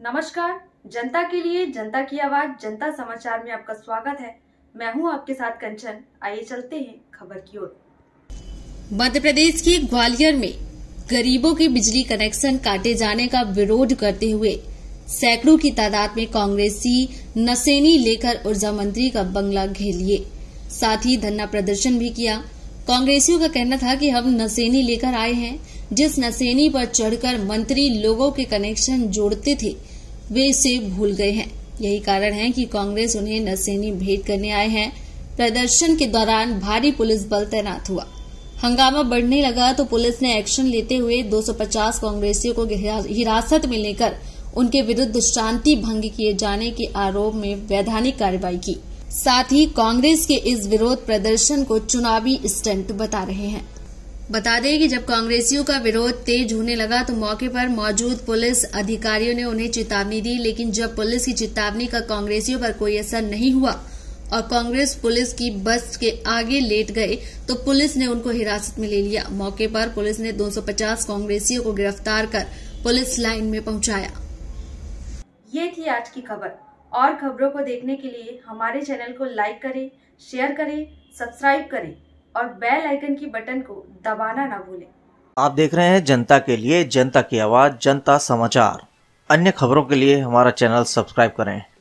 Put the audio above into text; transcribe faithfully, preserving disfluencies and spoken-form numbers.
नमस्कार, जनता के लिए जनता की आवाज जनता समाचार में आपका स्वागत है। मैं हूं आपके साथ कंचन। आइए चलते हैं खबर की ओर। मध्य प्रदेश के ग्वालियर में गरीबों के बिजली कनेक्शन काटे जाने का विरोध करते हुए सैकड़ों की तादाद में कांग्रेसी नशेनी लेकर ऊर्जा मंत्री का बंगला घेर लिए, साथ ही धरना प्रदर्शन भी किया। कांग्रेसियों का कहना था कि हम नशेनी लेकर आए हैं, जिस नशेनी पर चढ़कर मंत्री लोगों के कनेक्शन जोड़ते थे वे इसे भूल गए हैं। यही कारण है कि कांग्रेस उन्हें नशेनी भेंट करने आए हैं। प्रदर्शन के दौरान भारी पुलिस बल तैनात हुआ। हंगामा बढ़ने लगा तो पुलिस ने एक्शन लेते हुए दो सौ पचास कांग्रेसियों को हिरासत में लेकर उनके विरुद्ध शांति भंग किए जाने के आरोप में वैधानिक कार्रवाई की। साथ ही कांग्रेस के इस विरोध प्रदर्शन को चुनावी स्टंट बता रहे हैं। बता दें कि जब कांग्रेसियों का विरोध तेज होने लगा तो मौके पर मौजूद पुलिस अधिकारियों ने उन्हें चेतावनी दी, लेकिन जब पुलिस की चेतावनी का कांग्रेसियों पर कोई असर नहीं हुआ और कांग्रेस पुलिस की बस के आगे लेट गए तो पुलिस ने उनको हिरासत में ले लिया। मौके पर पुलिस ने दो सौ पचास कांग्रेसियों को गिरफ्तार कर पुलिस लाइन में पहुंचाया। ये थी आज की खबर। और खबरों को देखने के लिए हमारे चैनल को लाइक करें, शेयर करें, सब्सक्राइब करें और बेल आइकन की बटन को दबाना ना भूलें। आप देख रहे हैं जनता के लिए जनता की आवाज जनता समाचार। अन्य खबरों के लिए हमारा चैनल सब्सक्राइब करें।